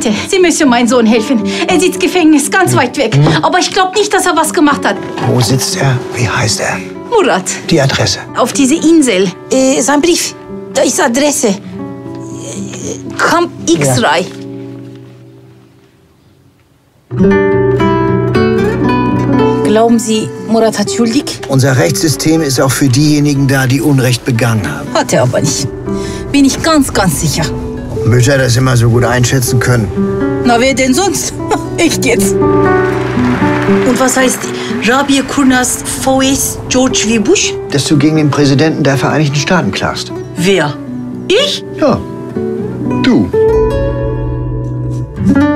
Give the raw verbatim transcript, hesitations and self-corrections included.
Bitte, Sie müssen meinem Sohn helfen. Er sitzt im Gefängnis, ganz weit weg. Aber ich glaube nicht, dass er was gemacht hat. Wo sitzt er? Wie heißt er? Murat. Die Adresse? Auf diese Insel. Äh, sein Brief. Da ist Adresse. Äh, Camp X-Ray. Ja. Glauben Sie, Murat hat schuldig? Unser Rechtssystem ist auch für diejenigen da, die Unrecht begangen haben. Hat er aber nicht. Bin ich ganz, ganz sicher. Mütter das immer so gut einschätzen können. Na, wer denn sonst? Echt jetzt? Und was heißt Rabia Kurnaz V S George W. Bush? Dass du gegen den Präsidenten der Vereinigten Staaten klagst. Wer? Ich? Ja, du.